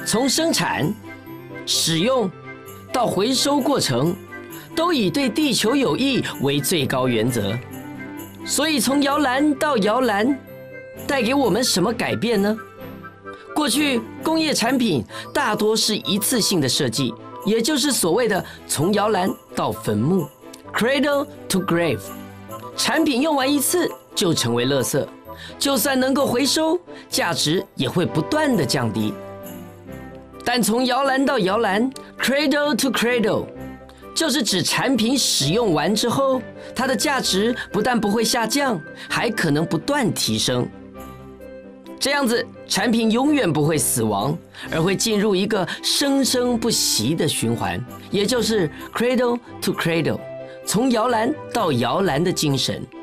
从生产、使用到回收过程，都以对地球有益为最高原则。所以从摇篮到摇篮，带给我们什么改变呢？过去工业产品大多是一次性的设计，也就是所谓的从摇篮到坟墓 （cradle to grave）。产品用完一次就成为垃圾，就算能够回收，价值也会不断的降低。但从摇篮到摇篮 （cradle to cradle） 就是指产品使用完之后，它的价值不但不会下降，还可能不断提升。这样子，产品永远不会死亡，而会进入一个生生不息的循环，也就是 cradle to cradle， 从摇篮到摇篮的精神。